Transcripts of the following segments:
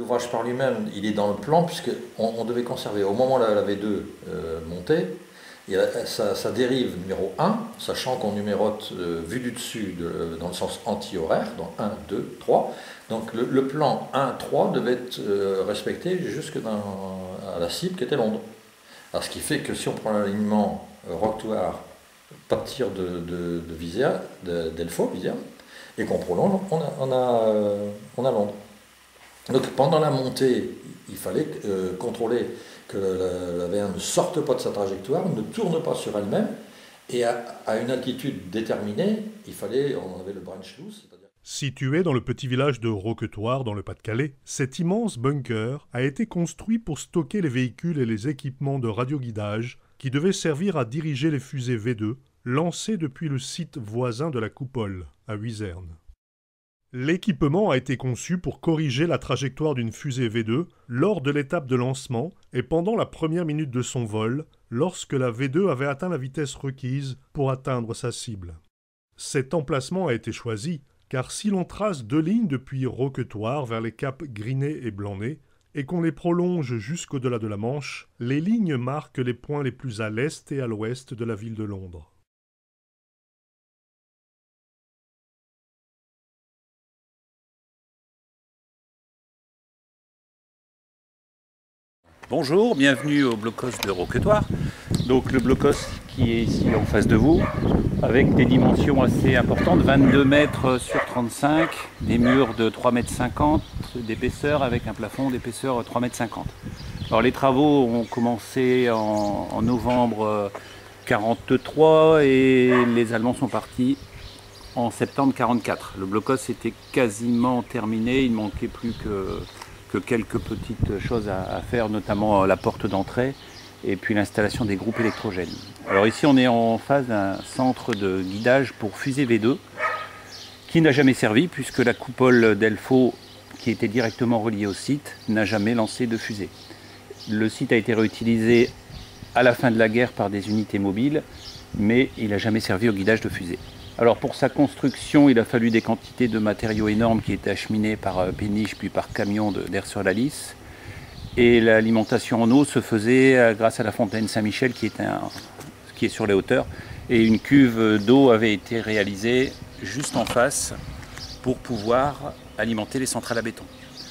l'ouvrage par lui-même, il est dans le plan, puisqu'on devait conserver, au moment où la V2 montait, ça dérive numéro 1, sachant qu'on numérote vu du dessus dans le sens anti-horaire, donc 1, 2, 3. Donc le plan 1, 3 devait être respecté jusque à la cible qui était Londres. Alors ce qui fait que si on prend l'alignement Roquetoire, partir de Visia, d'Elfo, Visia, et qu'on prolonge, on a Londres. Donc pendant la montée, il fallait contrôler que la V1 ne sorte pas de sa trajectoire, ne tourne pas sur elle-même, et à une altitude déterminée, on avait le branch loose, c'est-à-dire... Situé dans le petit village de Roquetoire, dans le Pas-de-Calais, cet immense bunker a été construit pour stocker les véhicules et les équipements de radioguidage qui devaient servir à diriger les fusées V2 lancées depuis le site voisin de la Coupole, à Huizerne. L'équipement a été conçu pour corriger la trajectoire d'une fusée V2 lors de l'étape de lancement et pendant la première minute de son vol, lorsque la V2 avait atteint la vitesse requise pour atteindre sa cible. Cet emplacement a été choisi car si l'on trace 2 lignes depuis Roquetoire vers les caps Grinet et Blanay et qu'on les prolonge jusqu'au-delà de la Manche, les lignes marquent les points les plus à l'est et à l'ouest de la ville de Londres. Bonjour, bienvenue au blocos de Roquetoire. Donc le blocos qui est ici en face de vous, avec des dimensions assez importantes, 22 mètres sur 35, des murs de 3,50 m d'épaisseur avec un plafond d'épaisseur 3,50 m. Alors les travaux ont commencé en novembre 43 et les Allemands sont partis en septembre 44. Le blocos était quasiment terminé, il ne manquait plus que quelques petites choses à faire, notamment la porte d'entrée et puis l'installation des groupes électrogènes. Alors ici on est en face d'un centre de guidage pour fusée V2 qui n'a jamais servi puisque la coupole d'Elfo qui était directement reliée au site n'a jamais lancé de fusée. Le site a été réutilisé à la fin de la guerre par des unités mobiles mais il n'a jamais servi au guidage de fusée. Alors pour sa construction, il a fallu des quantités de matériaux énormes qui étaient acheminés par péniche puis par camion d'Air sur la Lys. Et l'alimentation en eau se faisait grâce à la fontaine Saint-Michel qui est sur les hauteurs. Et une cuve d'eau avait été réalisée juste en face pour pouvoir alimenter les centrales à béton.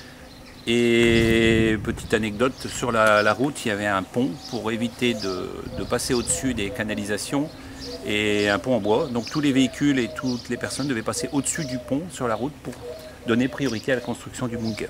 Et petite anecdote, sur la route, il y avait un pont pour éviter de passer au-dessus des canalisations et un pont en bois. Donc tous les véhicules et toutes les personnes devaient passer au-dessus du pont sur la route pour donner priorité à la construction du bunker.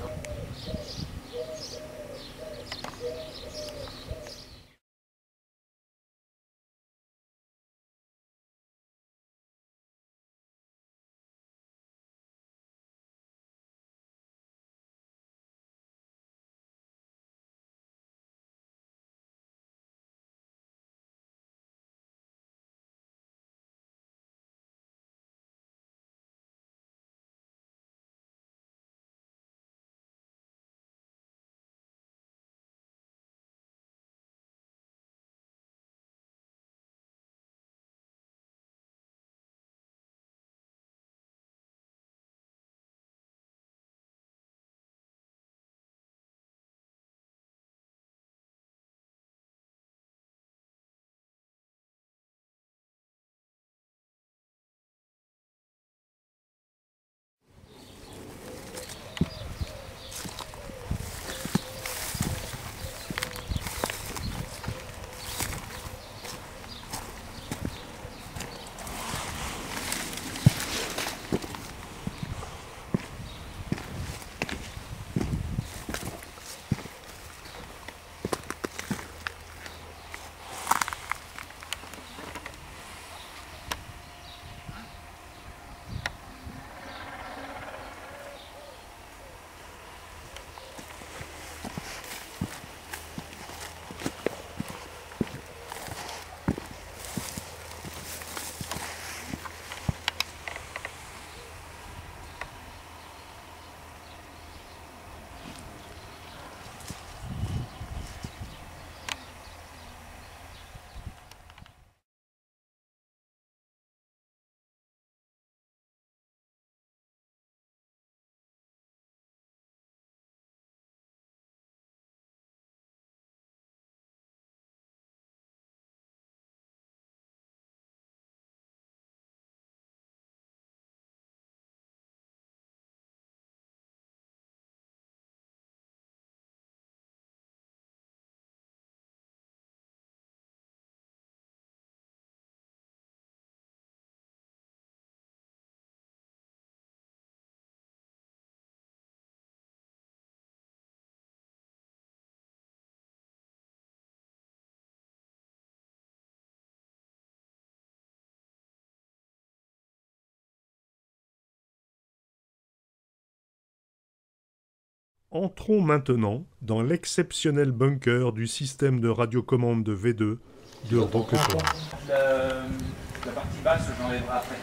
Entrons maintenant dans l'exceptionnel bunker du système de radiocommande de V2 de Roquetoire. La partie basse, j'enlèverai après.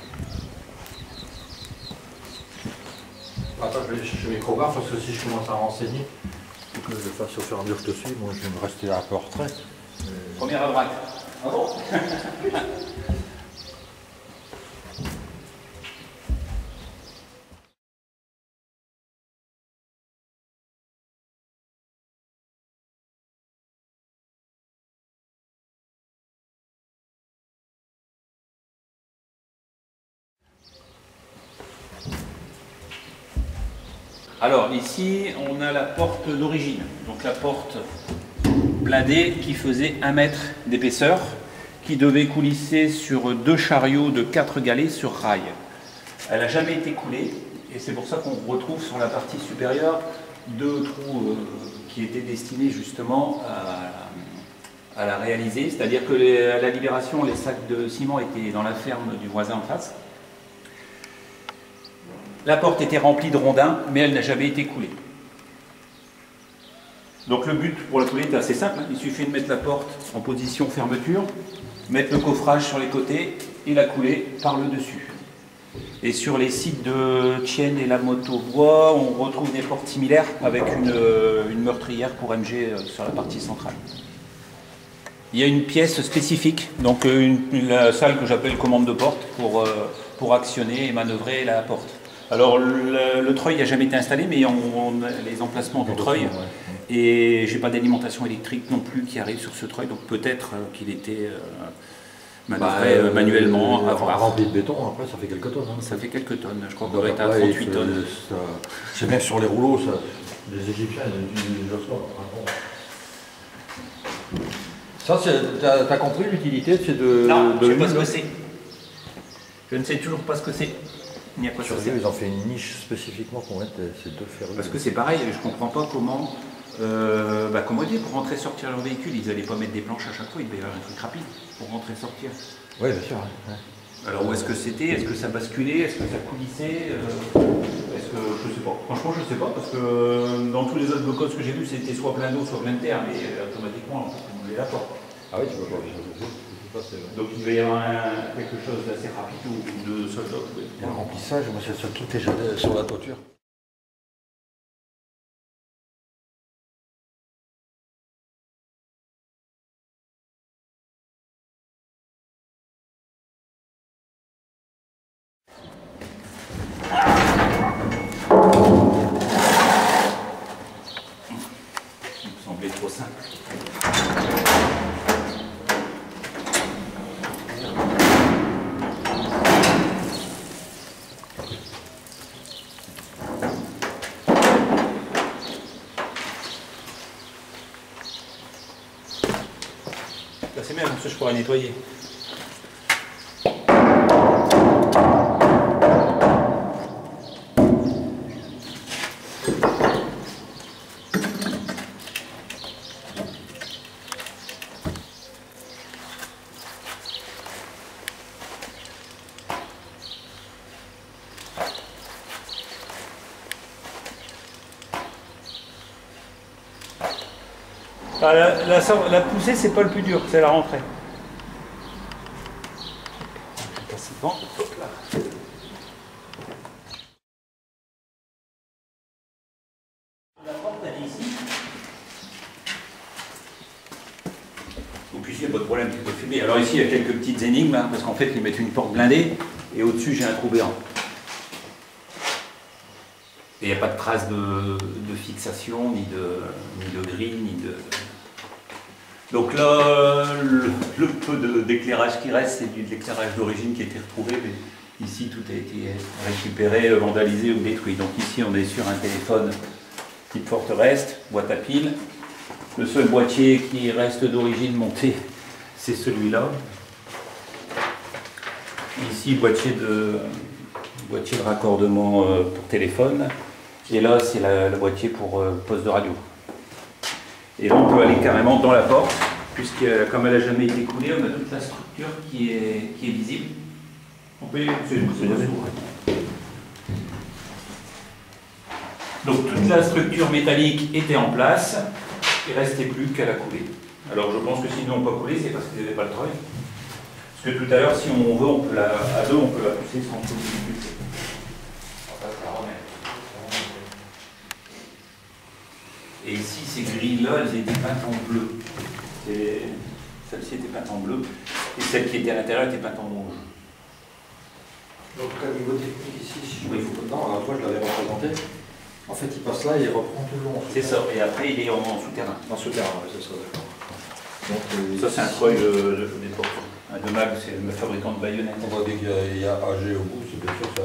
Attends, je vais aller chercher mes crowbars parce que si je commence à renseigner, il faut que je le fasse au fur et à mesure que je te suis. Moi, je vais me rester un peu en retrait. Première à droite. Ah bon? Alors ici, on a la porte d'origine, donc la porte blindée qui faisait 1 mètre d'épaisseur, qui devait coulisser sur 2 chariots de 4 galets sur rail. Elle n'a jamais été coulée, et c'est pour ça qu'on retrouve sur la partie supérieure 2 trous qui étaient destinés justement à la réaliser, c'est-à-dire que à la libération, les sacs de ciment étaient dans la ferme du voisin en face. La porte était remplie de rondins, mais elle n'a jamais été coulée. Donc le but pour la couler est assez simple, il suffit de mettre la porte en position fermeture, mettre le coffrage sur les côtés et la couler par le dessus. Et sur les sites de Thienne et la Motobois, on retrouve des portes similaires avec une meurtrière pour MG sur la partie centrale. Il y a une pièce spécifique, donc la salle que j'appelle commande de porte pour actionner et manœuvrer la porte. Alors le treuil n'a jamais été installé, mais on a les emplacements du treuil. Et j'ai pas d'alimentation électrique non plus qui arrive sur ce treuil, donc peut-être qu'il était manœuvré manuellement. Rempli de béton, après ça fait quelques tonnes. Hein. Ça fait quelques tonnes, je crois qu'on doit être à 38 tonnes. C'est bien que sur les rouleaux, les Égyptiens ils utilisent des ossements. Ça, t'as compris l'utilité de ces deux? Non, je ne sais pas ce que c'est. Je ne sais toujours pas ce que c'est. Ni à quoi ça sert. Ils ont fait une niche spécifiquement pour mettre ces 2 ferrures. Parce que c'est pareil, je ne comprends pas comment dire, pour rentrer et sortir leur véhicule, ils n'allaient pas mettre des planches à chaque fois, il devait y avoir un truc rapide pour rentrer et sortir. Oui, bien sûr. Ouais. Alors où est-ce que c'était? Est-ce que ça basculait? Est-ce que ça coulissait? Est-ce que je sais pas. Franchement, je sais pas, parce que dans tous les autres blocos que j'ai vus, c'était soit plein d'eau, soit plein de terre, mais automatiquement, on voulait la porte. Ah oui, tu vois pas. Donc il va y avoir quelque chose d'assez rapide ou de soldat. Le remplissage, moi c'est surtout déjà sur la toiture. Ça me semblait trop simple. C'est bien, comme ça je pourrais nettoyer. Ah, la poussée, c'est pas le plus dur, c'est la rentrée. Bon, hop là. La porte, elle est ici. Donc ici, il n'y a pas de problème, tu peux fumer. Alors ici, il y a quelques petites énigmes, hein, parce qu'en fait, ils mettent une porte blindée, et au-dessus, j'ai un trou béant. Et il n'y a pas de trace de fixation, ni de grille, ni de... Donc là, le peu d'éclairage qui reste, c'est de l'éclairage d'origine qui a été retrouvé, mais ici tout a été récupéré, vandalisé ou détruit. Donc ici on est sur un téléphone type Forterest, boîte à piles. Le seul boîtier qui reste d'origine monté, c'est celui-là. Ici, boîtier de raccordement pour téléphone. Et là, c'est le boîtier pour poste de radio. Et là, on peut aller carrément dans la porte, puisque comme elle n'a jamais été coulée, on a toute la structure qui est visible. On peut y aller, c'est Donc toute la structure métallique était en place, il ne restait plus qu'à la couler. Alors je pense que s'ils n'ont pas coulé, c'est parce qu'ils n'avaient pas le treuil. Parce que tout à l'heure, si on veut, à deux, on peut la pousser sans trop de difficulté. Et ici, ces grilles-là, elles étaient peintes en bleu. Celle-ci était peinte en bleu, et celle qui était à l'intérieur était peinte en rouge. Donc, au niveau technique, ici, si je vois, il faut pas. Non, alors, toi, je l'avais représenté. En fait, il passe là et il reprend tout le long. C'est ça, et après, il est en souterrain. En souterrain, oui, c'est ça, d'accord. Donc, ça, c'est un treuil des portes. De Mag, c'est le fabricant de baïonnettes. On voit bien qu'il y a AG au bout, c'est bien sûr ça.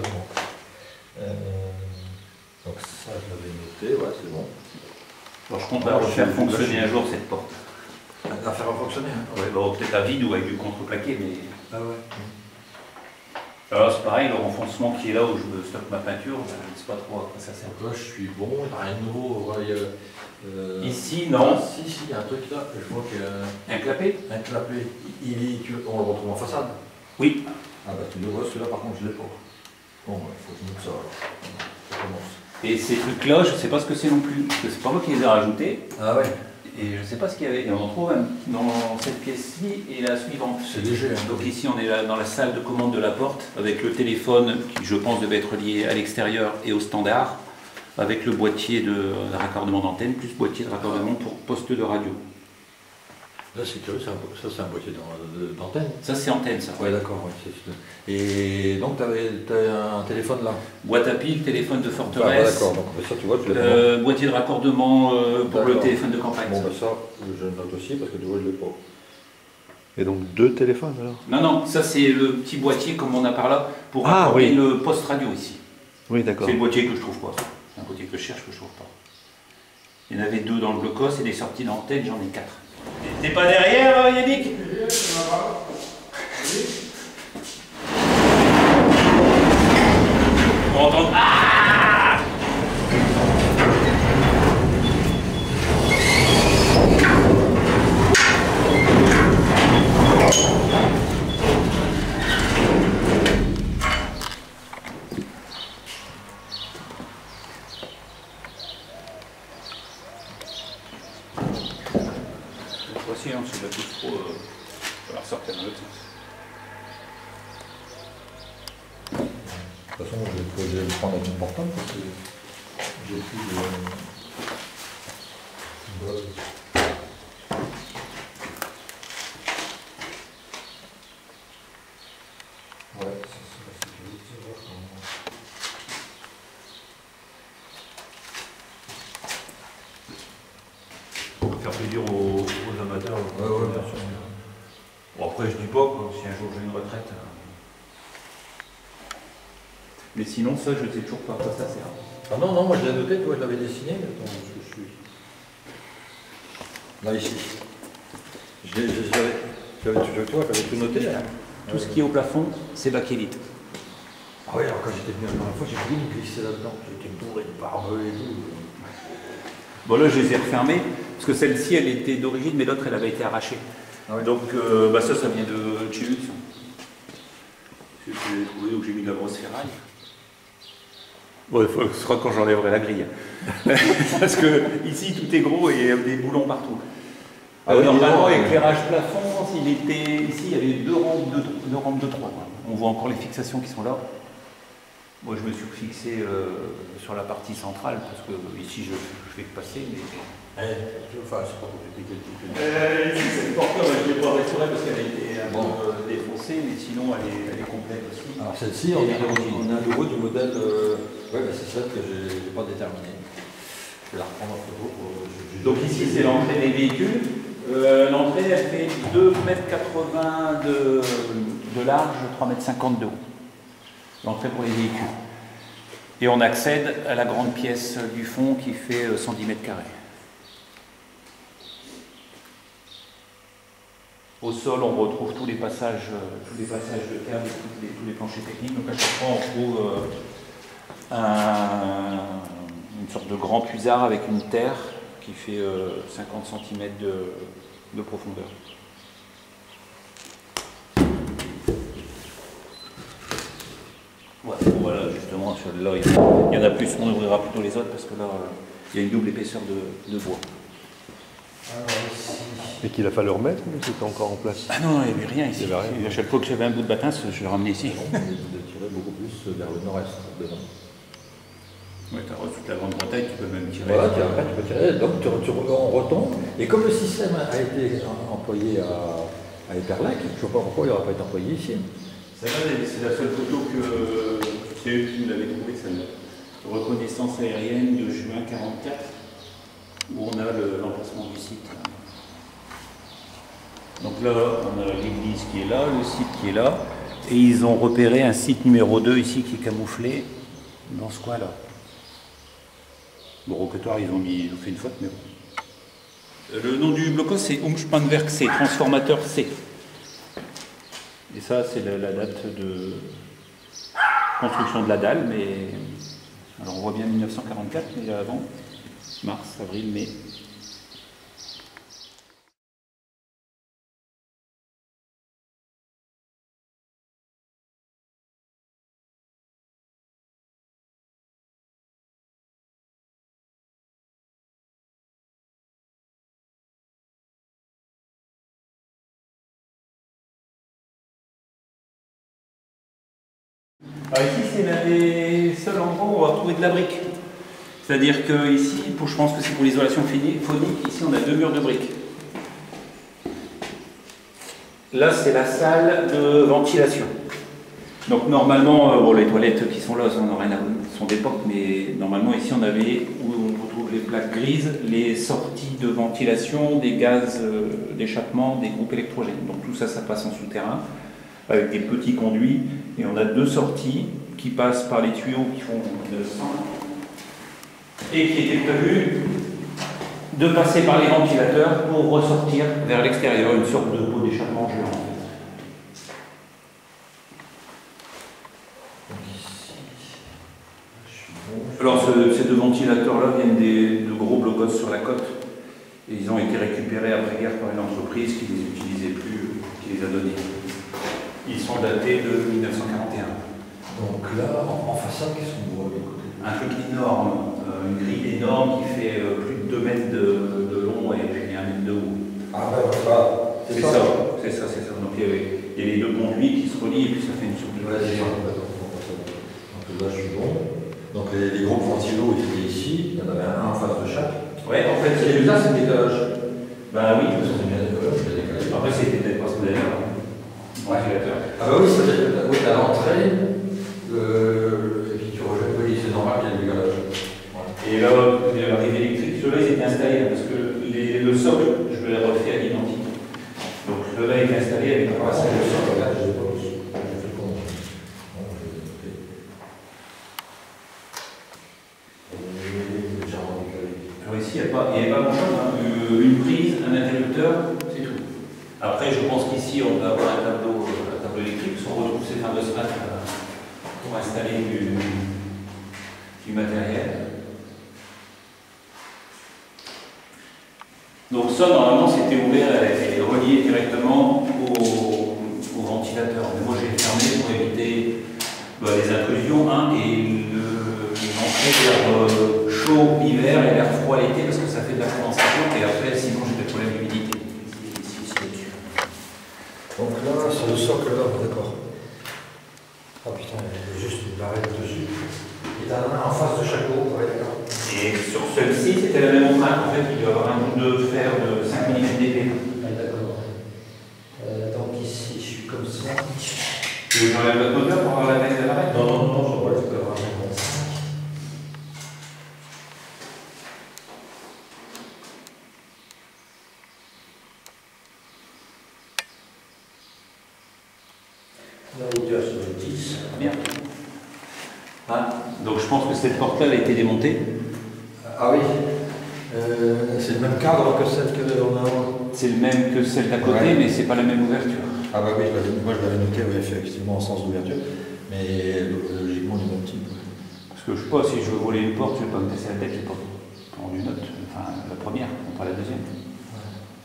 Donc ça, je l'avais noté, ouais, c'est bon. Alors, je compte faire fonctionner un jour cette porte. À faire fonctionner, hein. Ouais, bon, peut-être à vide ou avec du contreplaqué, mais... Ah ouais. Alors c'est pareil, le renfoncement qui est là où je stocke ma peinture, je ne sais pas trop à quoi ça sert. Donc là, je suis bon, il n'y a rien de nouveau. Ici, non. Si, il y a un truc là, je vois qu'il y a un clapet. Un clapet. On le retrouve en façade. Oui. Ah bah tu le vois, celui-là par contre je ne l'ai pas. Bon, il faut que je mette ça alors. Ça commence. Et ces trucs-là, je ne sais pas ce que c'est non plus, parce que c'est pas moi qui les ai rajoutés. Ah ouais. Et je ne sais pas ce qu'il y avait. Et on en trouve même dans cette pièce-ci et la suivante. C'est léger. Hein. Donc ici, on est là dans la salle de commande de la porte, avec le téléphone qui, je pense, devait être lié à l'extérieur et au standard, avec le boîtier de raccordement d'antenne, plus boîtier de raccordement pour poste de radio. Là c'est curieux, ça c'est un boîtier d'antenne. Ça c'est antenne, ça. Ouais, d'accord. Ouais, et donc tu as un téléphone là. Boîte à piles, téléphone de forteresse. Ah, d'accord, donc ça tu vois, tu l'as boîtier de raccordement pour le téléphone de campagne. Bon, bah ça, je note aussi parce que tu vois, je l'ai pas. Et donc deux téléphones alors? Non, non, ça c'est le petit boîtier comme on a par là pour raccorder le poste radio ici. Oui, d'accord. C'est le boîtier que je trouve pas. C'est un boîtier que je cherche que je trouve pas. Il y en avait deux dans le blocos et des sorties d'antenne, j'en ai 4. T'es pas derrière, Yannick? On entend. Ah! Voici, hein, c'est de la touche trop. On va la ressortir dans l'autre sens. De toute façon, je vais le prendre avec mon portable parce que j'ai plus de. Ouais, ça c'est la sécurité. Pour faire plaisir aux amateurs. Ouais, bien sûr. Bon, après, je dis pas que si un jour j'ai une retraite. Mais sinon, ça, je ne sais toujours pas à quoi ça sert. Ah non, non, moi je l'ai noté, toi je l'avais dessiné. Attends, je suis. Là, ici. J'avais tout noté là. Tout ce qui est au plafond, c'est bakélite. Ah oui, alors quand j'étais venu la première fois, j'ai voulu me glisser là-dedans. J'étais bourré de barbelés et tout. Bon, là, je les ai refermés, parce que celle-ci, elle était d'origine, mais l'autre, elle avait été arrachée. Ah ouais. Donc, ça vient de chez Luxe. Je l'ai trouvé, donc j'ai mis de la grosse ferraille. Bon, ce sera quand j'enlèverai la grille. Parce que ici, tout est gros et il y a des boulons partout. Ah oui, normalement, éclairage plafond, ici, il y avait deux rampes de 3. On voit encore les fixations qui sont là. Moi, je me suis fixé sur la partie centrale, parce que ici, je fais que passer. Mais... Enfin, c'est pas compliqué. Ici, cette porteur, je ne l'ai pas restaurée parce qu'elle a été un peu défoncée, mais sinon, elle est complète aussi. Alors, celle-ci, on a le haut du modèle. Ouais, bah, c'est celle que je n'ai pas déterminée. Je vais la reprendre en photo. Donc, ici, c'est l'entrée des véhicules. L'entrée, elle fait 2,80 m de large, 3,50 m de haut. L'entrée pour les véhicules. Et on accède à la grande pièce du fond qui fait 110 m². Au sol, on retrouve tous les passages de terre, tous les planchers techniques. Donc à chaque fois, on trouve une sorte de grand puisard avec une terre qui fait 50 cm de profondeur. Voilà. voilà, justement, sur là, il y en a plus, on ouvrira plutôt les autres parce que là, il y a une double épaisseur de bois. Et qu'il a fallu remettre ou c'était encore en place? Ah non, il n'y avait rien ici. Il y avait rien. À chaque fois que j'avais un bout de bâtin, je le ramenais ici. De tirer beaucoup plus vers le nord-est. Ouais, tu as toute la Grande-Bretagne, tu peux même tirer. Voilà, après tu peux tirer, donc on retombe. Et comme le système a été employé à Eperlec, je ne vois pas pourquoi il n'aurait pas été employé ici. Celle-là, c'est la seule photo que c'est eux qui nous l'avaient trouvée, celle-là. Reconnaissance aérienne de juin 44, où on a l'emplacement du site. Donc là, on a l'église qui est là, le site qui est là, et ils ont repéré un site numéro 2 ici qui est camouflé dans ce coin-là. Bon, Roquetoire, ils ont fait une faute, mais bon. Le nom du blocos, c'est Umspannwerk C, transformateur C. Et ça, c'est la date de construction de la dalle, mais alors on voit bien 1944, mais avant, mars, avril, mai. Alors ici, c'est l'un des seuls endroits où on va retrouver de la brique. C'est-à-dire que ici, je pense que c'est pour l'isolation phonique, ici on a 2 murs de briques. Là, c'est la salle de ventilation. Donc normalement, bon, les toilettes qui sont là sont d'époque, mais normalement ici on avait, où on retrouve les plaques grises, les sorties de ventilation, des gaz d'échappement, des groupes électrogènes. Donc tout ça, ça passe en souterrain, avec des petits conduits, et on a 2 sorties qui passent par les tuyaux qui font 200 et qui étaient prévus de passer par les ventilateurs pour ressortir vers l'extérieur, une sorte de pot d'échappement géant. Alors ces 2 ventilateurs-là viennent de gros blocos sur la côte, et ils ont été récupérés après-guerre par une entreprise qui ne les utilisait plus, qui les a donnés. Ils sont datés de 1941. Donc là, en façade, qu'est-ce qu'on voit de côté? Un truc énorme, une grille énorme qui fait plus de 2 mètres de long et puis 1 mètre de haut. Ah ben voilà, c'est ça. Donc il y a les 2 conduits qui se relient et puis ça fait une soupe. Voilà, c'est ça. Donc là, je suis bon. Donc les groupes ventilos étaient ici, il y en avait un en face de chaque. Ouais, en fait, Là, c'est le décalage. Bah oui, C'est bien décalage, c'est décalage. après c'était peut-être parce que d'ailleurs. Ventilateur. Ah bah oui, c'est-à-dire oui, à l'entrée, et puis tu rejettes, oui, c'est normal qu'il y ait le décalage. Ouais. Et là, l'arrivée électrique, ceux-là ils étaient installés, parce que le socle, je l'ai refait à l'identique. Donc ceux-là étaient installés avec un passage de socle. Là, j'ai pas aussi. J'ai fait le con. Bon, j'ai noté. Et légèrement décalé. Alors ici, il n'y avait pas grand-chose, hein. Une prise, un interrupteur, c'est tout. Après, je pense qu'ici, on va avoir un tableau électrique, parce qu'on retrouve ces fameuses pattes pour installer du matériel. Donc ça, normalement, c'était ouvert et relié directement au ventilateur. Mais moi, j'ai fermé pour éviter les intrusions et l'entrée vers chaud l'hiver et l'air froid l'été, parce que ça fait de la condensation, et après, sinon, j'ai des problèmes d'humidité. Donc là, c'est le socle là, d'accord. Ah putain, il y a juste une barrette dessus. Et t'en as un en face de chaque groupe, ouais, d'accord. Et sur celle-ci, c'était la même empreinte. En fait, il doit y avoir un bout de fer de 5 mm d'épais. Ah, d'accord. Donc ici, je suis comme ça. Tu veux que j'enlève votre moteur pour avoir la taille de la barrette? Non, je vois, c'est pas vraiment bon. La hauteur sur le 10. Bien. Ah, donc je pense que cette porte-là a été démontée. Ah oui. C'est le même cadre que celle qu'on a. C'est le même que celle d'à côté, ouais. Mais c'est pas la même ouverture. Ah bah oui, moi je l'avais noté, oui, effectivement en sens d'ouverture, mais logiquement du même type. Parce que je sais pas, si je veux voler une porte, je vais pas me casser la tête pour prendre une autre, enfin la première, pas la deuxième.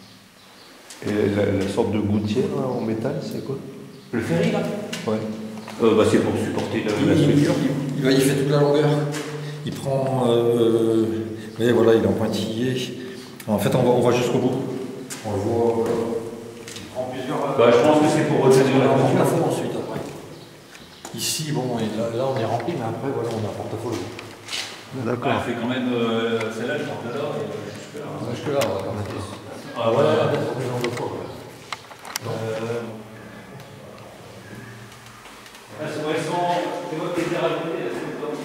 Et la sorte de gouttière là, en métal, c'est quoi? Le ferry là? Ouais. C'est pour supporter la structure. Il fait toute la longueur. Il prend... vous voyez, voilà, il est en pointillé. En fait, on va jusqu'au bout. On le voit... Voilà. Il prend plusieurs... je pense que c'est pour retenir la tension. Ensuite, après. Ici, bon, là on est rempli, mais après, voilà, on a un portefeuille. D'accord. Elle fait quand même... Celle-là, je porte là, jusque-là. Jusque-là, on va quand même. Ah, voilà. C'est moi qui ai raconté, là, c'est pas.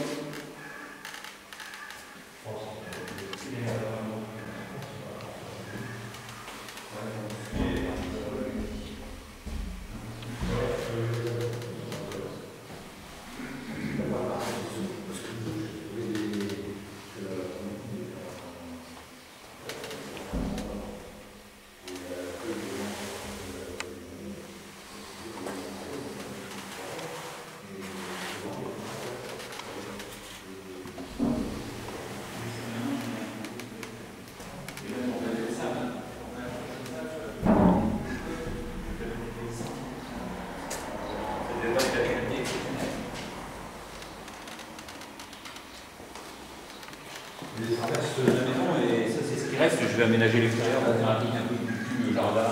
Je vais aménager l'extérieur pour faire un truc un peu plus jardin.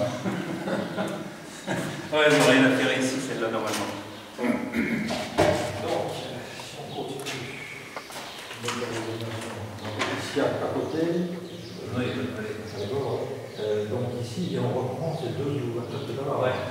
Ouais, j'aurais rien à faire ici, celle-là, normalement. Donc, si on continue. Ici, à côté. Donc ici, on reprend ces deux ouvertures de là. Ouais.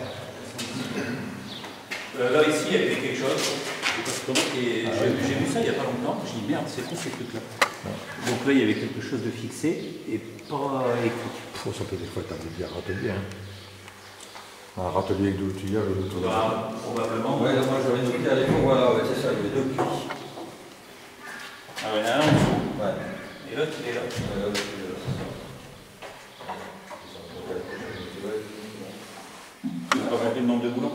Là, ici, il y avait quelque chose. Et j'ai vu ça il n'y a pas longtemps. Je dis merde, c'est quoi ces trucs-là? Donc là, il y avait quelque chose de fixé et pas électrique. Ça peut des fois être un râtelier. Un râtelier avec deux tuyaux. Probablement. Ouais, moi j'aurais noté à l'époque, voilà, ouais, c'est ça, il y avait deux puits. Ah ouais, il y en a un en dessous. Ouais. Et l'autre, il est là. Tu peux pas compter le nombre de boulons.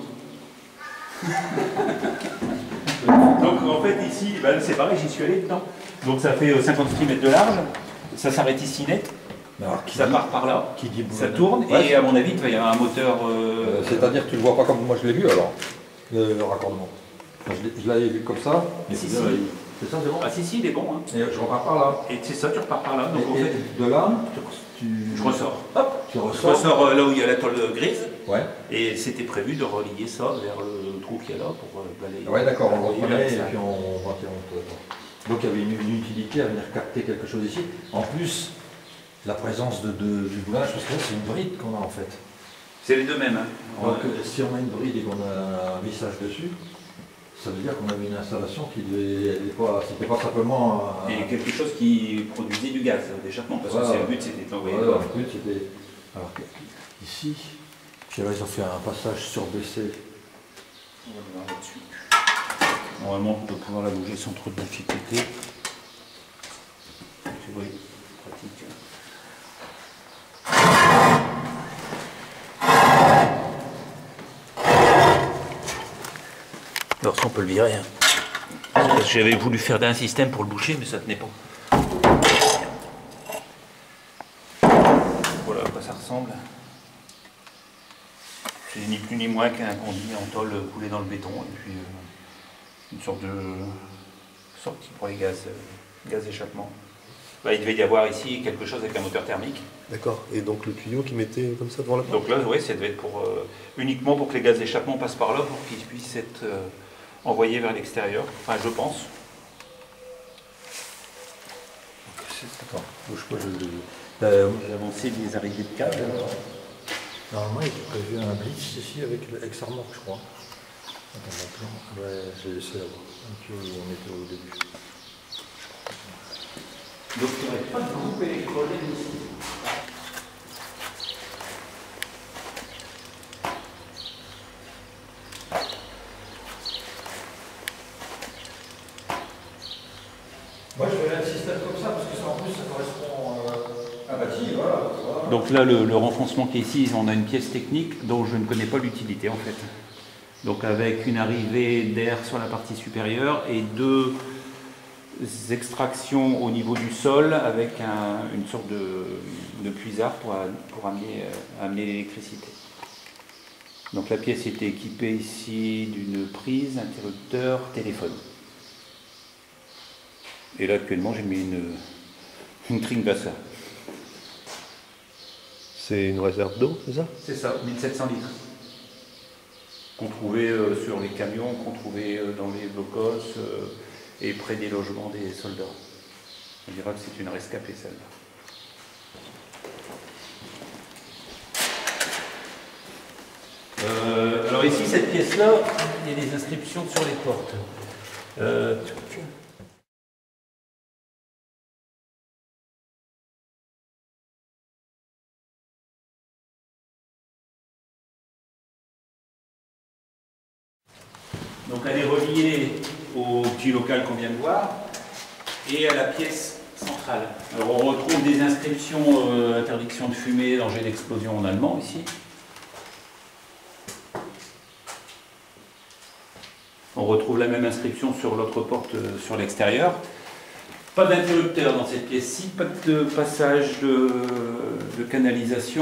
Donc en fait ici, c'est pareil, j'y suis allé dedans. Donc ça fait 50 cm de large, ça s'arrête ici net, ça part par là, ça tourne, ouais, et à mon avis il va y avoir un moteur... C'est-à-dire que tu le vois pas comme moi je l'ai vu alors, le raccordement. Je l'avais vu comme ça, mais si, c'est ça, c'est bon. Ah si, il est bon. Hein. Et je repars par là. Et c'est ça, tu repars par là. Donc en fait, de là, je ressors. Hop, tu ressors. Je ressors là où il y a la tôle grise. Ouais. Et c'était prévu de relier ça vers le trou qu'il y a là pour balayer. Ouais, d'accord, on le reprenait et puis on va tirer. Donc il y avait une utilité à venir capter quelque chose ici. En plus, la présence du boulage, parce que là c'est une bride qu'on a en fait. C'est les deux mêmes. Hein. Donc si on a une bride et qu'on a un vissage dessus, ça veut dire qu'on avait une installation qui c'était pas simplement... Et quelque chose qui produisait du gaz d'échappement, parce que le but c'était d'envoyer le but c'était... Alors ici, puis là ils ont fait un passage surbaissé. On va voir là-dessus. Normalement on peut pouvoir la bouger sans trop de difficulté. Oui, pratique. Alors ça on peut le virer. Hein. J'avais voulu faire d'un système pour le boucher mais ça tenait pas. Voilà à quoi ça ressemble. C'est ni plus ni moins qu'un conduit en tôle coulé dans le béton et puis une sorte de sortie pour les gaz d'échappement. Là, il devait y avoir ici quelque chose avec un moteur thermique. D'accord. Et donc le tuyau qui mettait comme ça devant la porte. Donc là, oui, ça devait être pour, uniquement pour que les gaz d'échappement passent par là, pour qu'ils puissent être envoyés vers l'extérieur. Enfin, je pense. Attends, bouge pas, L'avancée des arrivées de câbles. Normalement, il est prévu un blitz ici avec l'ex-remorque, je crois. Attends, mon plan. Ouais, j'ai essayé d'avoir un peu où on était au début. Donc il n'y aurait pas de groupe électrogène ici. Moi je ferais un système comme ça parce que ça en plus ça correspond à bâti, voilà. Donc là le renfoncement qui est ici, on a une pièce technique dont je ne connais pas l'utilité en fait. Donc avec une arrivée d'air sur la partie supérieure et deux extractions au niveau du sol avec une sorte de puisard pour amener l'électricité. Donc la pièce était équipée ici d'une prise, interrupteur, téléphone. Et là actuellement j'ai mis une Trinkwasser. C'est une réserve d'eau, c'est ça? C'est ça, 1700 litres. Qu'on trouvait sur les camions, qu'on trouvait dans les blocos et près des logements des soldats. On dira que c'est une rescapée celle-là. Alors ici, cette pièce-là, il y a des inscriptions sur les portes. Donc elle est reliée au petit local qu'on vient de voir et à la pièce centrale. Alors on retrouve des inscriptions interdiction de fumer, danger d'explosion en allemand ici. On retrouve la même inscription sur l'autre porte sur l'extérieur. Pas d'interrupteur dans cette pièce-ci, pas de passage de canalisation,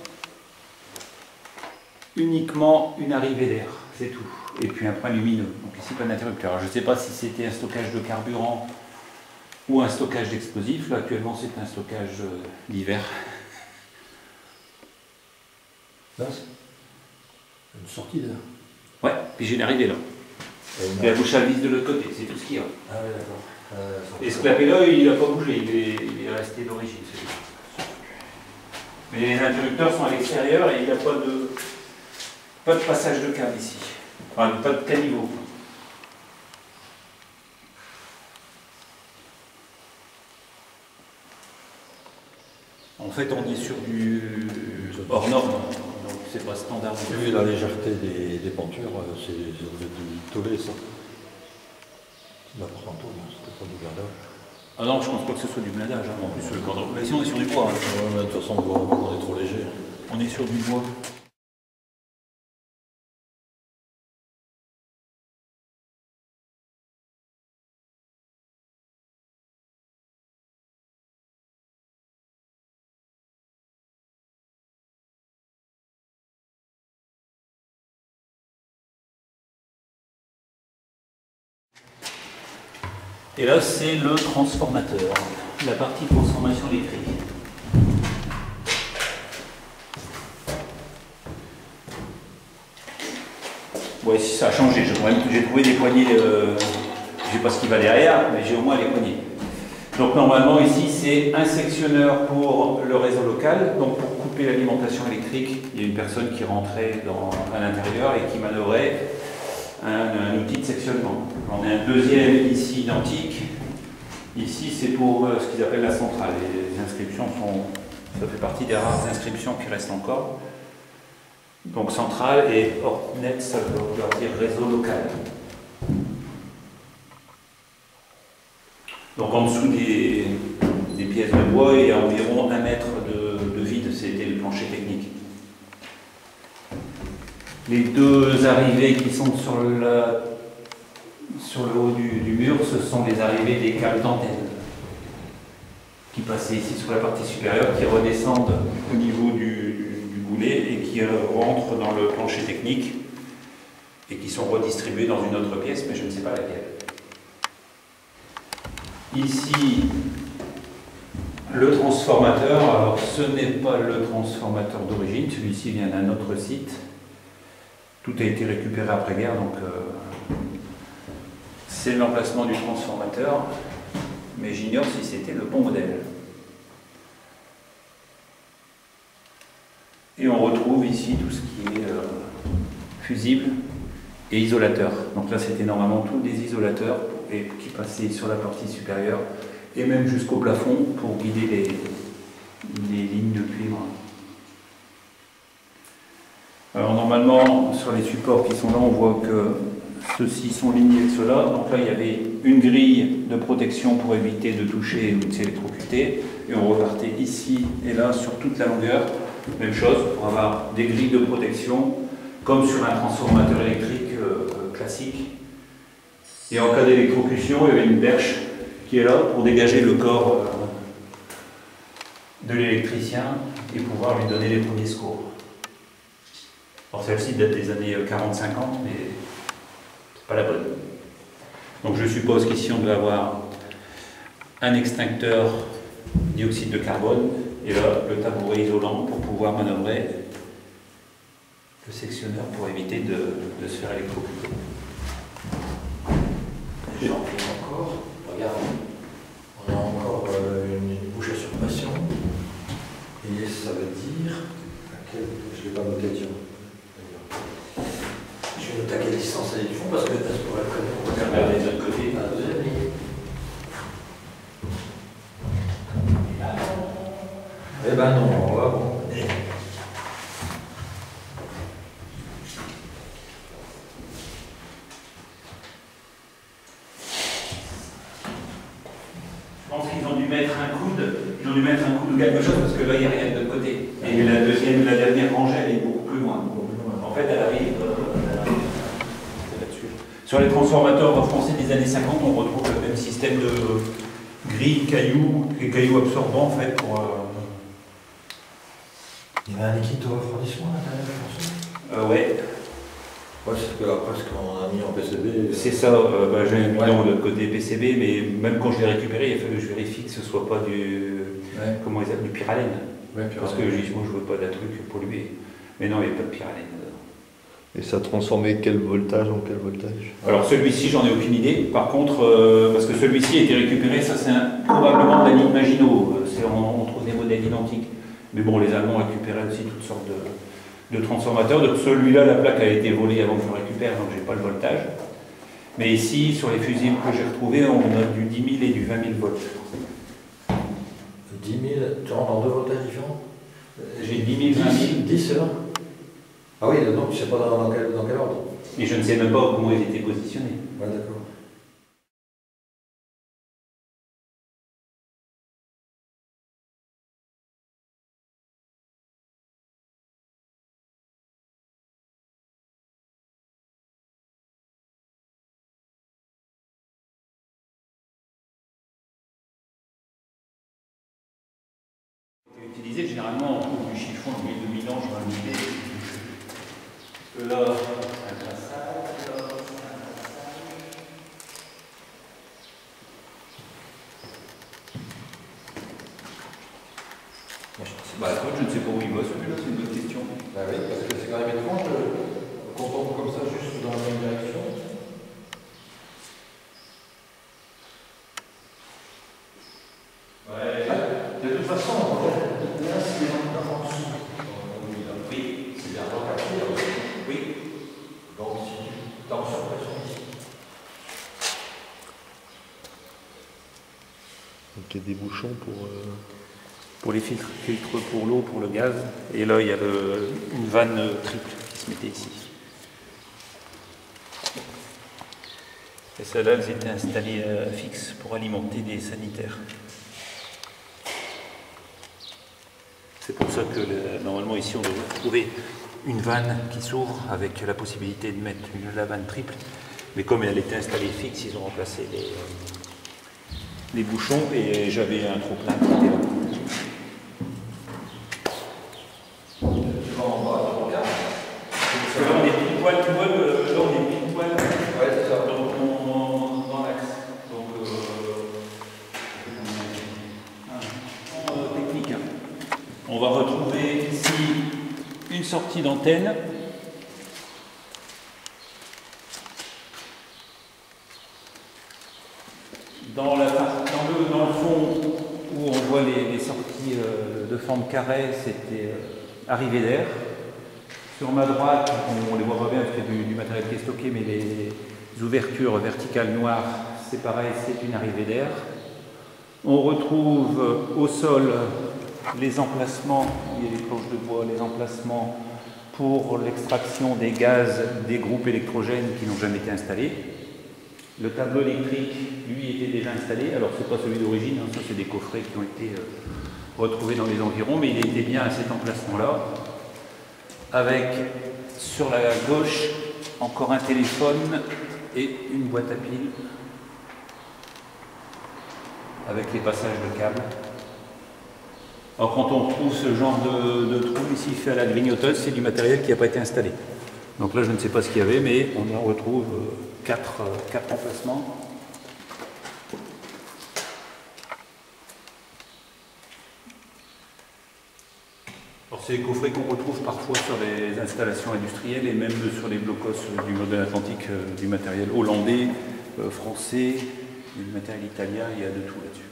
uniquement une arrivée d'air, c'est tout. Et puis un point lumineux, donc ici pas d'interrupteur. Je ne sais pas si c'était un stockage de carburant ou un stockage d'explosifs. Là actuellement c'est un stockage d'hiver. Là, c'est une sortie d'air. Ouais, puis j'ai une arrivée là. Et la bouche à vis de l'autre côté, c'est tout ce qu'il y a. Ah oui, d'accord. Et ce clapet-là, il n'a pas bougé, il est resté d'origine. Mais les interrupteurs sont à l'extérieur et il n'y a pas de passage de câble ici. Enfin, pas de caniveau. En fait, on est sur du hors norme, donc c'est pas standard. Vu la légèreté des pentures, c'est du tolé, ça. La prendre, c'était pas du blindage. Ah non, je pense pas que ce soit du blindage. En plus, mais si on est sur du bois. De toute façon, on voit qu'on est trop léger. On est sur du bois. Et là, c'est le transformateur, la partie transformation électrique. Ouais, si ça a changé, j'ai trouvé des poignées, je ne sais pas ce qui va derrière, mais j'ai au moins les poignées. Donc normalement ici c'est un sectionneur pour le réseau local, donc pour couper l'alimentation électrique, il y a une personne qui rentrait à l'intérieur et qui manœuvrait un outil de sectionnement. On a un deuxième ici identique. Ici c'est pour ce qu'ils appellent la centrale. Les inscriptions ça fait partie des rares inscriptions qui restent encore. Donc centrale et hors net, ça veut dire réseau local. Donc en dessous des pièces de bois, il y a environ 1 mètre de vide, c'était le plancher technique. Les deux arrivées qui sont sur le haut du mur, ce sont les arrivées des câbles d'antenne qui passaient ici sur la partie supérieure, qui redescendent au niveau du boulet et qui rentrent dans le plancher technique et qui sont redistribués dans une autre pièce, mais je ne sais pas laquelle. Ici, le transformateur, alors ce n'est pas le transformateur d'origine, celui-ci vient d'un autre site. Tout a été récupéré après-guerre, donc c'est l'emplacement du transformateur, mais j'ignore si c'était le bon modèle. Et on retrouve ici tout ce qui est fusible et isolateur. Donc là, c'était normalement tous des isolateurs qui passaient sur la partie supérieure et même jusqu'au plafond pour guider les lignes de cuivre. Alors normalement, sur les supports qui sont là, on voit que ceux-ci sont lignés avec ceux-là. Donc là, il y avait une grille de protection pour éviter de toucher ou de s'électrocuter. Et on repartait ici et là sur toute la longueur. Même chose, pour avoir des grilles de protection, comme sur un transformateur électrique classique. Et en cas d'électrocution, il y avait une perche qui est là pour dégager le corps de l'électricien et pouvoir lui donner les premiers secours. Alors celle-ci date des années 40-50, mais c'est pas la bonne. Donc je suppose qu'ici on doit avoir un extincteur dioxyde de carbone et là le tabouret isolant pour pouvoir manœuvrer le sectionneur pour éviter de se faire électrocuter. J'en fais encore. Regarde, on a encore une bouche à surpression. Et ça veut dire. Je ne l'ai pas noté, tiens. Je vais noter à quelle distance elle est du fond parce que ça pourrait être très bien. Regardez de l'autre côté. À la deuxième ligne. Eh ben non, on va bon. Je pense qu'ils ont dû mettre un coude ou quelque chose parce que là il n'y a rien de l'autre côté. Et la dernière rangée elle est beaucoup plus loin. En fait elle arrive là-dessus. Sur les transformateurs français des années 50, on retrouve le même système de grilles, cailloux, les cailloux absorbants en fait pour. Il y avait un liquide de refroidissement à l'intérieur, je pense. Ouais. Ouais, c'est que après ce qu'on a mis en PCB. C'est ça, j'ai mis dans le côté PCB, mais même quand je l'ai récupéré, il a fallu que je vérifie que ce soit pas comment ils appellent, du pyralène. Ouais, Parce que moi je veux pas d'un truc pollué. Mais non, il n'y a pas de pyralène dedans. Et ça transformait quel voltage en quel voltage? Alors celui-ci, j'en ai aucune idée. Par contre, parce que celui-ci a été récupéré, ça c'est probablement de la ligne Maginot. On trouve des modèles identiques. Mais bon, les Allemands récupéraient aussi toutes sortes de transformateurs. Donc celui-là, la plaque a été volée avant que je le récupère, donc j'ai pas le voltage. Mais ici, sur les fusibles que j'ai retrouvés, on a du 10 000 et du 20 000 volts. 10 000, tu rentres dans deux voltages différents? J'ai 10 000, 20 000. 10 et 20. Ah oui, donc tu ne sais pas dans quel ordre. Et je ne sais même pas comment ils étaient positionnés. Ouais, d'accord. Utilisé généralement, on trouve du chiffon de l'huile de mélange dans l'unité. Là, un glaçage, là, un glaçage. Je ne sais pas où il va celui-là, c'est une bonne question. Bah oui, parce que c'est quand même étrange qu'on tombe comme ça juste dans la même direction. De toute façon, là, c'est en dessous. Oui, C'est bien reparti. oui. Donc, si tu es en surpression ici. Donc il y a des bouchons Pour les filtres pour l'eau, pour le gaz. Et là, il y a une vanne triple qui se mettait ici. Et celles-là, elles étaient installées fixes pour alimenter des sanitaires. C'est pour ça que normalement ici, on devrait trouver une vanne qui s'ouvre avec la possibilité de mettre la vanne triple. Mais comme elle était installée fixe, ils ont remplacé les bouchons et j'avais un trop-plein qui était là. Là, on est pile poil, tu vois, là on est pile poil dans l'axe. Donc, technique. On va retrouver ici une sortie d'antenne. Dans le fond où on voit les sorties de forme carrée, c'était arrivée d'air. Sur ma droite, on ne les voit pas bien parce qu'il y a du matériel qui est stocké, mais les ouvertures verticales noires, c'est pareil, c'est une arrivée d'air. On retrouve au sol les emplacements, il y a les planches de bois, les emplacements pour l'extraction des gaz des groupes électrogènes qui n'ont jamais été installés. Le tableau électrique, lui, était déjà installé. Alors, ce n'est pas celui d'origine, ça c'est des coffrets qui ont été retrouvés dans les environs, mais il était bien à cet emplacement-là. Avec, sur la gauche, encore un téléphone et une boîte à piles avec les passages de câbles. Alors quand on retrouve ce genre de trou ici fait à la grignoteuse, c'est du matériel qui n'a pas été installé. Donc là je ne sais pas ce qu'il y avait, mais on en retrouve 4 emplacements. C'est des coffrets qu'on retrouve parfois sur les installations industrielles et même sur les blocos du modèle atlantique, du matériel hollandais, français, du matériel italien, il y a de tout là-dessus.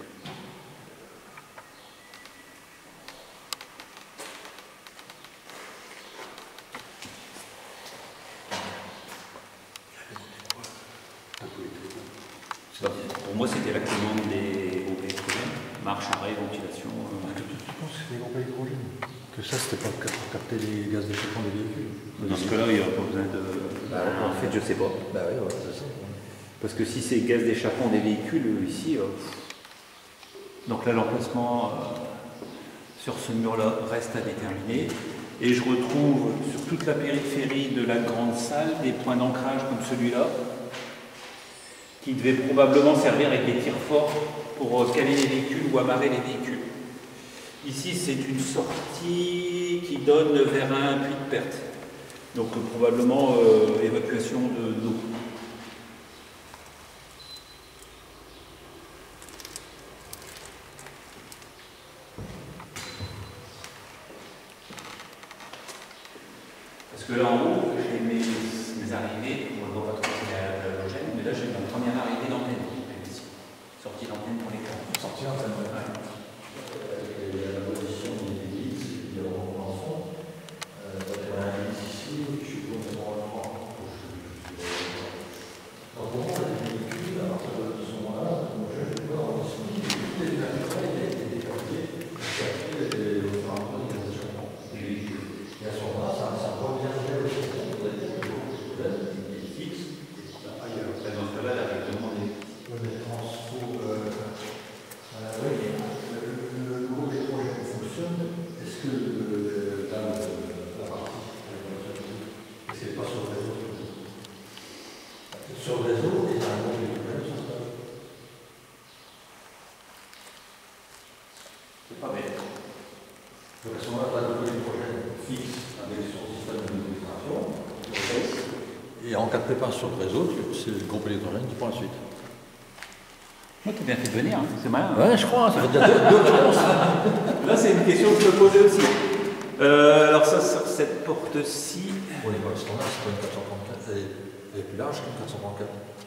Pour moi, c'était la commande des groupes électrogènes, marche, arrêt, ventilation. Tu penses que c'est des groupes électrogènes? Que ça, c'était pas pour capter les gaz d'échappement des véhicules? Dans ce cas-là, il n'y a pas besoin de... en fait, je ne sais pas. Bah oui, ouais, c'est ça. Parce que si c'est gaz d'échappement des véhicules, ici... donc là, l'emplacement sur ce mur-là reste à déterminer. Et je retrouve sur toute la périphérie de la grande salle des points d'ancrage comme celui-là, qui devaient probablement servir avec des tirs forts pour caler les véhicules ou amarrer les véhicules. Ici, c'est une sortie qui donne vers un puits de perte. Donc probablement évacuation d'eau. Parce que là en haut, j'ai mes arrivées, on ne voit pas trop si c'est l'halogène, mais là j'ai ma première arrivée d'antenne. Ici. Sortie d'antenne pour les camps. Sortie d'antenne, ouais. La position des hélices, il y a en fond. Il y a un hélice ici, je suis complètement en France. Donc, on a des véhicules, à partir de ce moment-là, je vais voir aussi, toutes les matériels, il a été décapé, les échappements des véhicules. Et à ce moment-là, ça reviendrait au système, on va dire, il est fixe. Dans ce cas-là, la règle demandée. Oui, mais transfo, oui, le groupe électrogène fonctionne. Est-ce que là, la partie, est-ce qu'elle n'est pas sur le réseau? Sur le réseau, il y a un groupe électrogène sur ça. C'est pas bête. Donc à ce moment-là, la groupe électrogène fixe avec son système de filtration. Et en cas de pépin sur le réseau, c'est le groupe électrogène qui prend la suite. Moi, tu as bien fait de venir, hein. C'est malin. Ouais, je crois, ça fait déjà deux réponses. Là, c'est une question que je me posais aussi. Alors ça, sur cette porte-ci... Oui, voilà, ce qu'on a, c'est pas une 434, elle est plus large qu'une 434.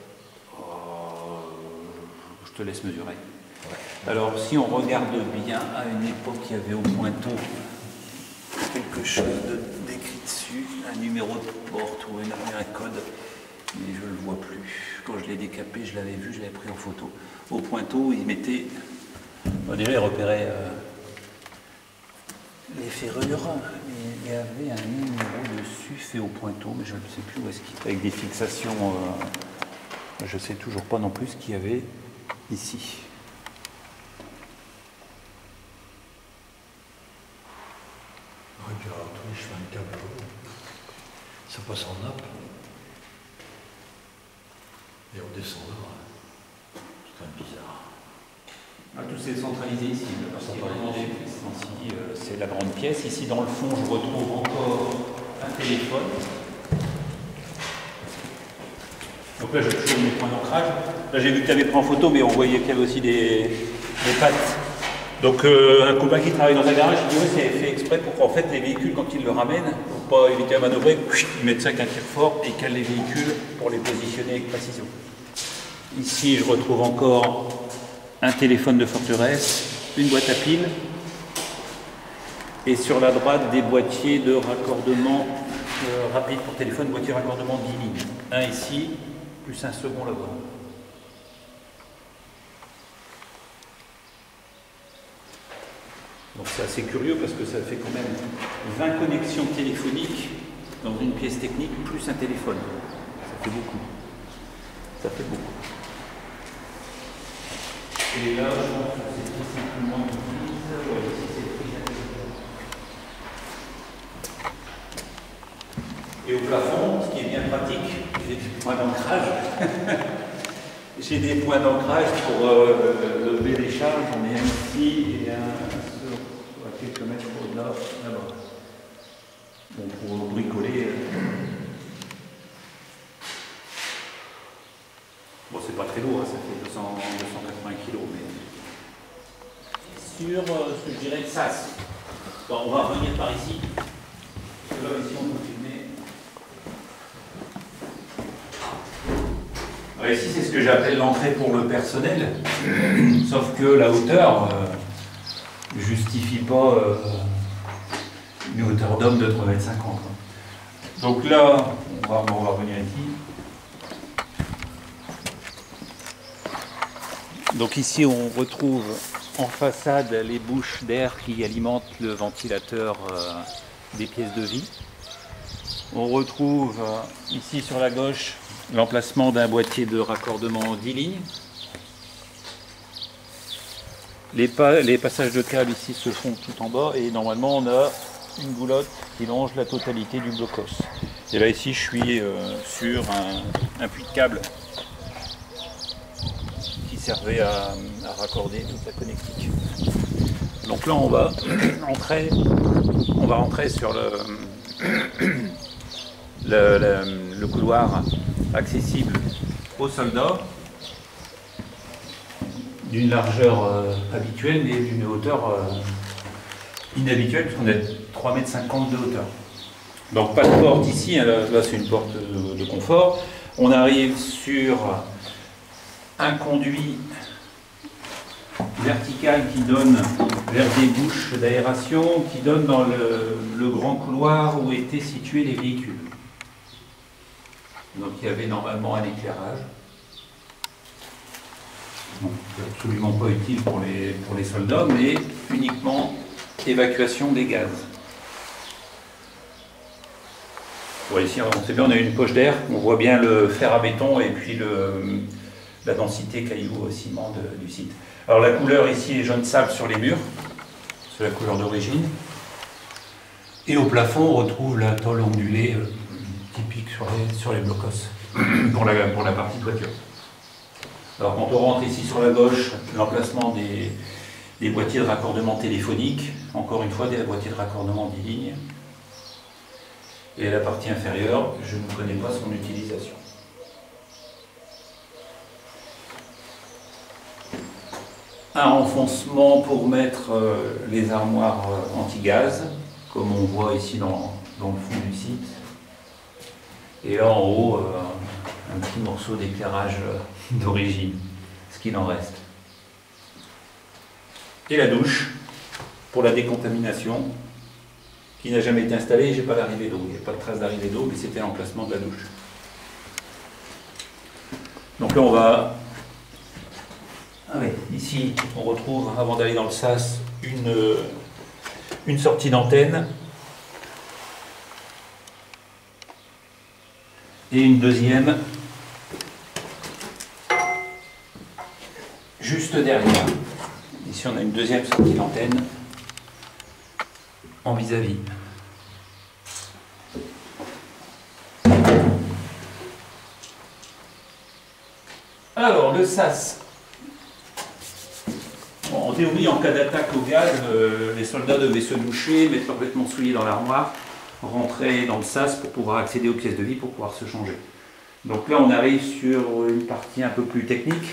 Je te laisse mesurer. Ouais. Alors, si on regarde bien, à une époque, il y avait au pointeau quelque chose d'écrit dessus, un numéro de porte ou un code, mais je ne le vois plus. Quand je l'ai décapé, je l'avais vu, je l'avais pris en photo. Au pointeau, il mettait... Bon, déjà, il repérait les ferrures, mais il y avait un numéro dessus fait au pointeau, mais je ne sais plus où est-ce qu'il était, avec des fixations... je ne sais toujours pas non plus ce qu'il y avait ici. Oui, puis alors, tous les chemins de câble, ça passe en nappe. Et on descend là. C'est quand même bizarre. Tout c'est centralisé ici. C'est la grande pièce. Ici, dans le fond, je retrouve encore un téléphone. Donc là, j'ai toujours mes points d'ancrage. Là, j'ai vu que tu avais pris en photo, mais on voyait qu'il y avait aussi des pattes. Donc, un copain qui travaille dans un garage, il dit oui, c'est fait exprès pour qu'en fait, les véhicules, quand ils le ramènent, pour pas éviter à manœuvrer, ils mettent ça avec un tir fort et calent les véhicules pour les positionner avec précision. Ici, je retrouve encore un téléphone de forteresse, une boîte à piles, et sur la droite, des boîtiers de raccordement rapide pour téléphone, boîtier raccordement 10 lignes. Un ici, plus un second là-bas. Donc c'est assez curieux parce que ça fait quand même 20 connexions téléphoniques dans une pièce technique, plus un téléphone. Ça fait beaucoup. Ça fait beaucoup. Et là, je pense que c'est tout simplement une prise. Ouais, ici, c'est prise à téléphone. Et au plafond, ce qui est bien pratique, j'ai des points d'ancrage. J'ai des points d'ancrage pour lever les charges. J'en ai un ici et un sur. Voilà. quelques mètres au-delà, là-bas. Bon, pour bricoler. Bon, c'est pas très lourd, hein, ça fait 280 kg, mais. Sur ce que je dirais de sas. Bon, on va revenir par ici. Parce que là, ici, on peut filmer. Alors, ici, c'est ce que j'appelle l'entrée pour le personnel. Sauf que la hauteur ne justifie pas une hauteur d'homme de 3,50 m. Donc là, on va revenir ici. Donc ici, on retrouve en façade les bouches d'air qui alimentent le ventilateur des pièces de vie. On retrouve ici sur la gauche l'emplacement d'un boîtier de raccordement 10 lignes. Les passages de câbles ici se font tout en bas et normalement on a une goulotte qui longe la totalité du blocos. Et là ici je suis sur un puits de câble qui servait à raccorder toute la connectique. Donc là on va rentrer sur le couloir accessible aux soldats d'une largeur habituelle mais d'une hauteur inhabituelle puisqu'on est 3,50 m de hauteur. Donc pas de porte ici, hein, là c'est une porte de confort. On arrive sur un conduit vertical qui donne vers des bouches d'aération qui donne dans le grand couloir où étaient situés les véhicules. Donc il y avait normalement un éclairage. Donc, absolument pas utile pour les soldats, mais uniquement évacuation des gaz. Bon, ici, on sait bien, on a une poche d'air, on voit bien le fer à béton et puis la densité caillou ciment du site. Alors la couleur ici est jaune sable sur les murs, c'est la couleur d'origine. Et au plafond, on retrouve la tôle ondulée typique sur les blocos pour la partie toiture. Alors quand on rentre ici sur la gauche, l'emplacement des boîtiers de raccordement téléphonique, encore une fois des boîtiers de raccordement 10 lignes. Et la partie inférieure, je ne connais pas son utilisation. Un renfoncement pour mettre les armoires anti-gaz, comme on voit ici dans le fond du site. Et là en haut, un petit morceau d'éclairage d'origine, ce qu'il en reste. Et la douche, pour la décontamination, qui n'a jamais été installée, j'ai pas d'arrivée d'eau. Il n'y a pas de trace d'arrivée d'eau, mais c'était l'emplacement de la douche. Donc là on va... Ah oui, ici on retrouve, avant d'aller dans le sas, une sortie d'antenne. Et une deuxième juste derrière. Ici on a une deuxième sortie d'antenne en vis-à-vis. Alors le sas. Bon, en théorie, en cas d'attaque au gaz, les soldats devaient se doucher, mettre leurs vêtements souillés dans l'armoire, rentrer dans le sas pour pouvoir accéder aux pièces de vie, pour pouvoir se changer. Donc là on arrive sur une partie un peu plus technique.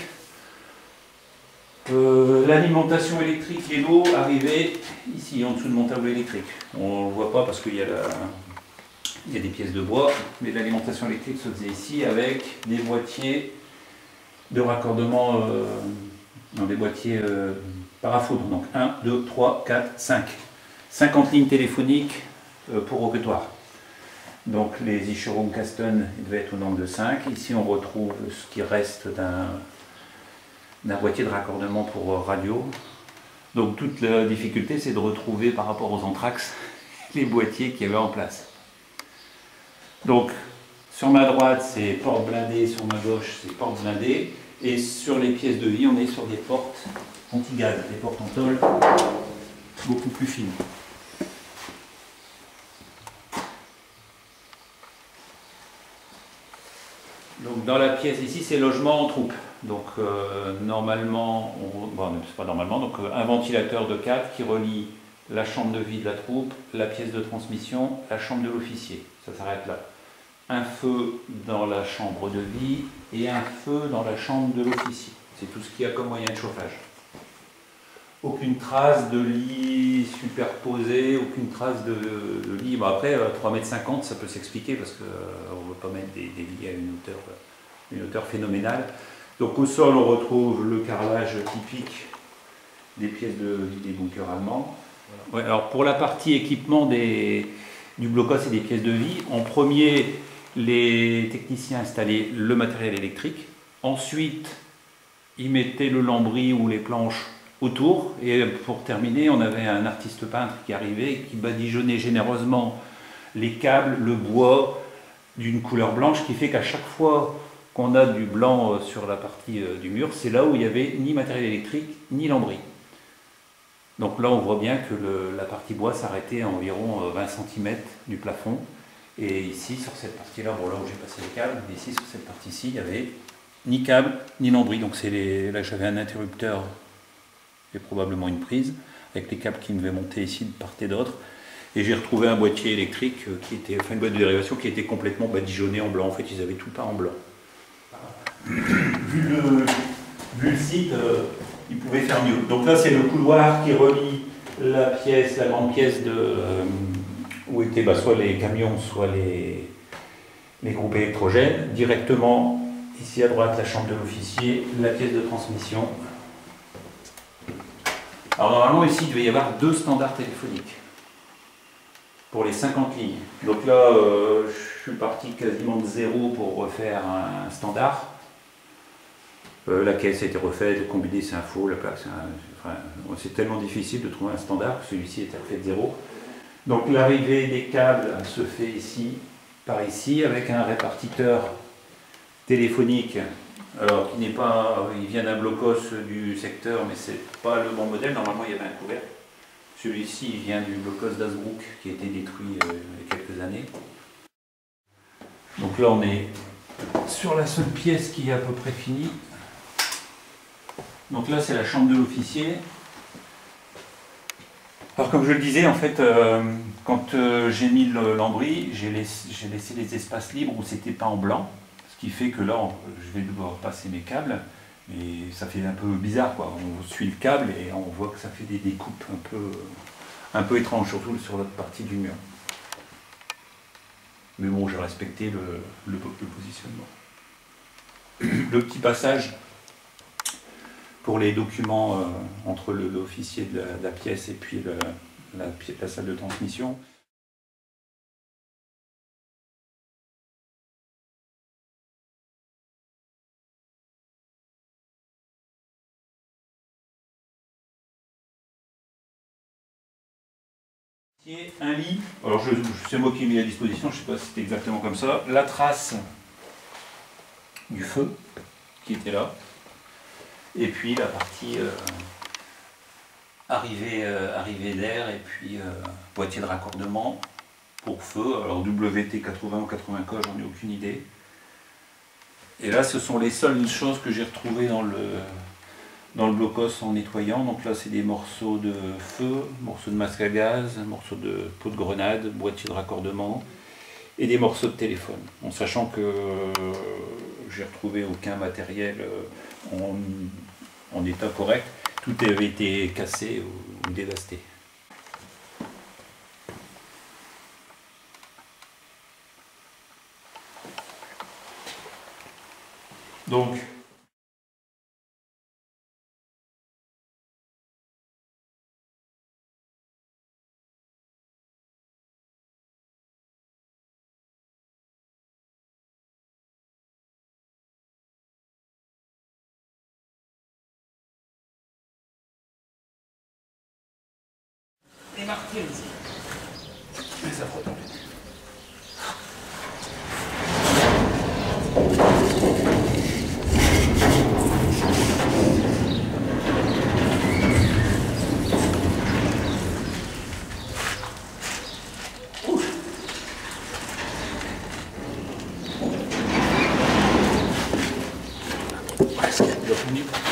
L'alimentation électrique et l'eau arrivaient ici en dessous de mon tableau électrique. On ne le voit pas parce qu'il y a des pièces de bois, mais l'alimentation électrique se faisait ici avec des boîtiers de raccordement dans des boîtiers parafoudre. Donc 1, 2, 3, 4, 5. 50 lignes téléphoniques pour roquetoire. Donc les Icherum Kasten devaient être au nombre de 5. Ici on retrouve ce qui reste d'un boîtier de raccordement pour radio. Donc toute la difficulté c'est de retrouver par rapport aux Anthrax les boîtiers qu'il y avait en place. Donc sur ma droite c'est porte blindée, sur ma gauche c'est porte blindée. Et sur les pièces de vie on est sur des portes anti-gaz, des portes en tôle beaucoup plus fines. Donc dans la pièce ici, c'est logement en troupe. Donc normalement, bon, c'est pas normalement, donc un ventilateur de 4 qui relie la chambre de vie de la troupe, la pièce de transmission, la chambre de l'officier. Ça s'arrête là. Un feu dans la chambre de vie et un feu dans la chambre de l'officier. C'est tout ce qu'il y a comme moyen de chauffage. Aucune trace de lit superposé, aucune trace de lit. Bon, après, 3,50 m, ça peut s'expliquer parce qu'on ne veut pas mettre des lits à une hauteur phénoménale. Donc au sol, on retrouve le carrelage typique des pièces des bunkers allemands. Ouais, alors pour la partie équipement du blocos et des pièces de vie, en premier, les techniciens installaient le matériel électrique. Ensuite, ils mettaient le lambris ou les planches autour. Et pour terminer, on avait un artiste peintre qui arrivait et qui badigeonnait généreusement les câbles, le bois d'une couleur blanche, qui fait qu'à chaque fois qu'on a du blanc sur la partie du mur, c'est là où il n'y avait ni matériel électrique ni lambris. Donc là, on voit bien que la partie bois s'arrêtait à environ 20 cm du plafond. Et ici, sur cette partie-là, bon, là où j'ai passé les câbles, mais ici, sur cette partie-ci, il n'y avait ni câble, ni lambris. Donc là, j'avais un interrupteur et probablement une prise, avec les câbles qui devaient monter ici de part et d'autre. Et j'ai retrouvé un boîtier électrique, une boîte de dérivation qui était complètement badigeonnée en blanc. En fait, ils avaient tout peint en blanc. Vu le site, ils pouvaient faire mieux. Donc là, c'est le couloir qui relie la grande pièce où étaient soit les camions, soit les groupes électrogènes. Directement, ici à droite, la chambre de l'officier, la pièce de transmission. Alors normalement, ici, il devait y avoir 2 standards téléphoniques pour les 50 lignes. Donc là, je suis parti quasiment de zéro pour refaire un standard. La caisse a été refaite, combiné c'est un faux, la plaque c'est tellement difficile de trouver un standard, celui-ci était refait de zéro. Donc l'arrivée des câbles se fait ici, par ici, avec un répartiteur téléphonique, alors qui n'est pas, il vient d'un blocos du secteur, mais c'est pas le bon modèle, normalement il y avait un couvercle. Celui-ci vient du blocos d'Asbrook qui a été détruit il y a quelques années. Donc là on est sur la seule pièce qui est à peu près finie. Donc là, c'est la chambre de l'officier. Alors comme je le disais, en fait, quand j'ai mis le lambris, j'ai laissé les espaces libres où c'était peint en blanc. Ce qui fait que là, je vais devoir passer mes câbles. Et ça fait un peu bizarre, quoi. On suit le câble et on voit que ça fait des découpes un peu étranges, surtout sur l'autre partie du mur. Mais bon, j'ai respecté le positionnement. Le petit passage pour les documents entre l'officier de la pièce et puis la salle de transmission. Un lit, alors c'est moi qui ai mis à disposition, je ne sais pas si c'était exactement comme ça, la trace du feu qui était là. Et puis la partie arrivée d'air et puis boîtier de raccordement pour feu. Alors WT80 ou 80K, j'en ai aucune idée. Et là, ce sont les seules choses que j'ai retrouvées dans le blocos en nettoyant. Donc là, c'est des morceaux de feu, morceaux de masque à gaz, morceaux de pot de grenade, boîtier de raccordement et des morceaux de téléphone. En sachant que j'ai retrouvé aucun matériel en état correct, tout avait été cassé ou dévasté. Donc, les martyrs ici. Mais ça frotte en fait. Presque.